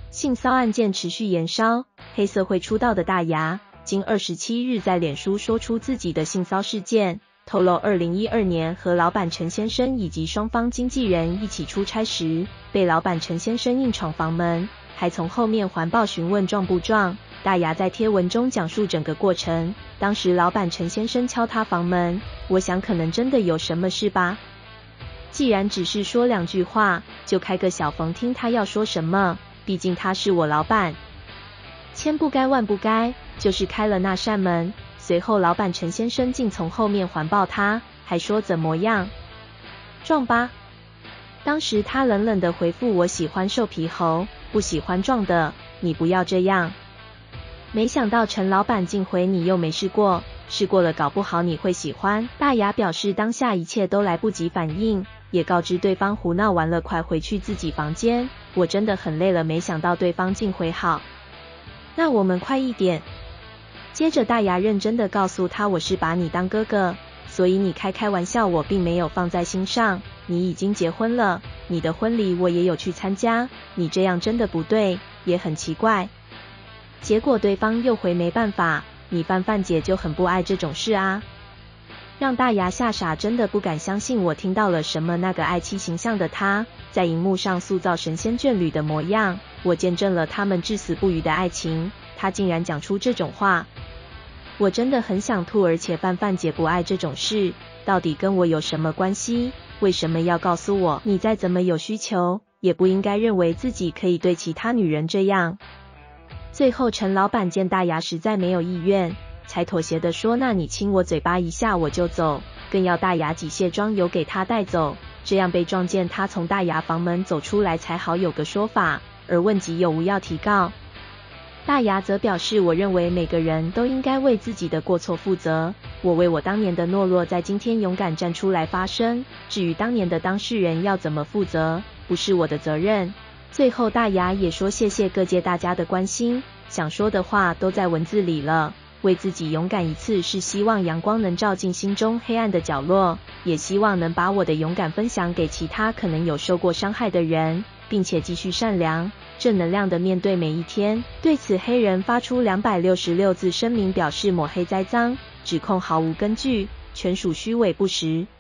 性骚案件持续延烧，黑社会出道的大牙，今27日在脸书说出自己的性骚事件，透露2012年和老板陈先生以及双方经纪人一起出差时，被老板陈先生硬闯房门，还从后面环抱询问壮不壮。大牙在贴文中讲述整个过程，当时老板陈先生敲他房门，我想可能真的有什么事吧。既然只是说2句话，就开个小缝听他要说什么，毕竟他是我老板。千不该万不该，就是开了那扇门。随后老板陈先生竟从后面环抱他，还说怎么样？壮吧。当时他冷冷地回复我喜欢瘦皮猴，不喜欢壮的，你不要这样。没想到陈老板竟回你又没试过，试过了搞不好你会喜欢。大牙表示当下一切都来不及反应，也告知对方胡闹完了快回去自己房间，我真的很累了，没想到对方竟回好。那我们快一点。接着大牙认真的告诉他，我是把你当哥哥，所以你开玩笑我并没有放在心上，你已经结婚了，你的婚礼我也有去参加，你这样真的不对，也很奇怪。结果对方又回没办法，你范姐就很不爱这种事啊。让大牙吓傻，真的不敢相信我听到了什么。那个爱妻形象的他，在荧幕上塑造神仙眷侣的模样，我见证了他们至死不渝的爱情，他竟然讲出这种话，我真的很想吐。而且范姐不爱这种事，到底跟我有什么关系？为什么要告诉我？你再怎么有需求，也不应该认为自己可以对其他女人这样。最后陈老板见大牙实在没有意愿，才妥协的说，那你亲我嘴巴一下我就走，更要大牙挤卸妆油给他带走，这样被撞见他从大牙房门走出来才好有个说法。而问及有无要提告，大牙则表示，我认为每个人都应该为自己的过错负责，我为我当年的懦弱在今天勇敢站出来发声，至于当年的当事人要怎么负责，不是我的责任。最后大牙也说谢谢各界大家的关心，想说的话都在文字里了，为自己勇敢一次，是希望阳光能照进心中黑暗的角落，也希望能把我的勇敢分享给其他可能有受过伤害的人，并且继续善良正能量的面对每一天。对此黑人发出266字声明，表示抹黑栽赃，指控毫无根据，全属虚伪不实。